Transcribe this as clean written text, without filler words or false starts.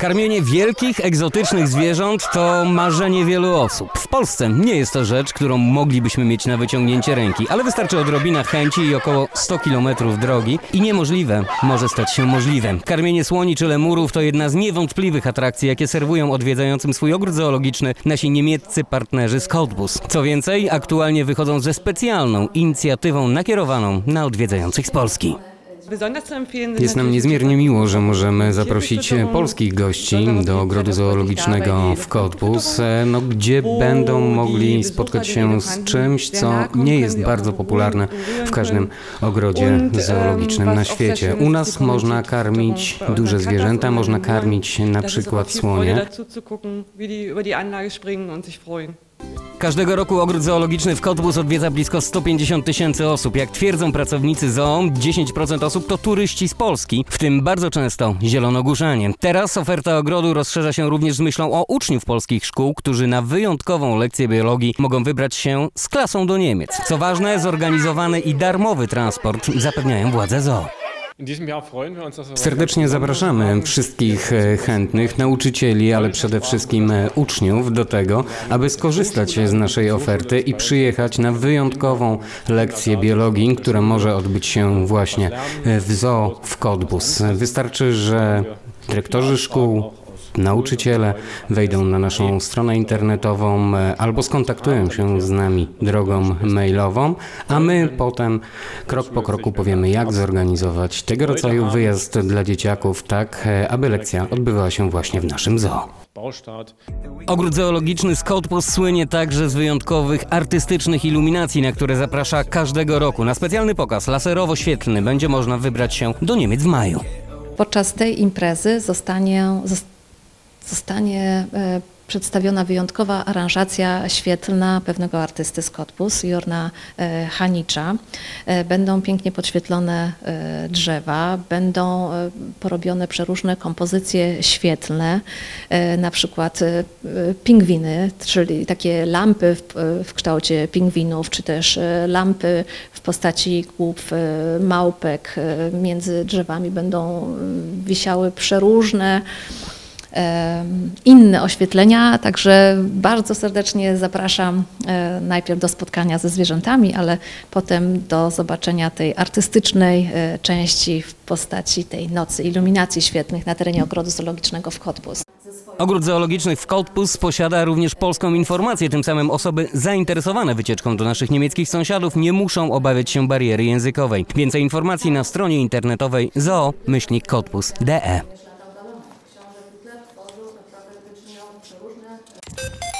Karmienie wielkich, egzotycznych zwierząt to marzenie wielu osób. W Polsce nie jest to rzecz, którą moglibyśmy mieć na wyciągnięcie ręki, ale wystarczy odrobina chęci i około 100 km drogi i niemożliwe może stać się możliwe. Karmienie słoni czy lemurów to jedna z niewątpliwych atrakcji, jakie serwują odwiedzającym swój ogród zoologiczny nasi niemieccy partnerzy z Cottbus. Co więcej, aktualnie wychodzą ze specjalną inicjatywą nakierowaną na odwiedzających z Polski. Jest nam niezmiernie miło, że możemy zaprosić polskich gości do ogrodu zoologicznego w Cottbus, gdzie będą mogli spotkać się z czymś, co nie jest bardzo popularne w każdym ogrodzie zoologicznym na świecie. U nas można karmić duże zwierzęta, można karmić na przykład słonie. Każdego roku ogród zoologiczny w Cottbus odwiedza blisko 150 000 osób. Jak twierdzą pracownicy zoo, 10% osób to turyści z Polski, w tym bardzo często zielonogórzanie. Teraz oferta ogrodu rozszerza się również z myślą o uczniów polskich szkół, którzy na wyjątkową lekcję biologii mogą wybrać się z klasą do Niemiec. Co ważne, zorganizowany i darmowy transport zapewniają władze zoo. Serdecznie zapraszamy wszystkich chętnych nauczycieli, ale przede wszystkim uczniów do tego, aby skorzystać z naszej oferty i przyjechać na wyjątkową lekcję biologii, która może odbyć się właśnie w zoo w Cottbus. Wystarczy, że dyrektorzy szkół, nauczyciele wejdą na naszą stronę internetową albo skontaktują się z nami drogą mailową, a my potem krok po kroku powiemy, jak zorganizować tego rodzaju wyjazd dla dzieciaków tak, aby lekcja odbywała się właśnie w naszym zoo. Ogród zoologiczny z Cottbus słynie także z wyjątkowych artystycznych iluminacji, na które zaprasza każdego roku. Na specjalny pokaz laserowo-świetlny będzie można wybrać się do Niemiec w maju. Podczas tej imprezy zostanie przedstawiona wyjątkowa aranżacja świetlna pewnego artysty z Cottbus, Jorna Hanicza. Będą pięknie podświetlone drzewa, będą porobione przeróżne kompozycje świetlne, na przykład pingwiny, czyli takie lampy w kształcie pingwinów, czy też lampy w postaci głów małpek. Między drzewami będą wisiały przeróżne inne oświetlenia, także bardzo serdecznie zapraszam najpierw do spotkania ze zwierzętami, ale potem do zobaczenia tej artystycznej części w postaci tej nocy iluminacji świetnych na terenie ogrodu zoologicznego w Cottbus. Ogród zoologiczny w Cottbus posiada również polską informację, tym samym osoby zainteresowane wycieczką do naszych niemieckich sąsiadów nie muszą obawiać się bariery językowej. Więcej informacji na stronie internetowej zoo-cottbus.de.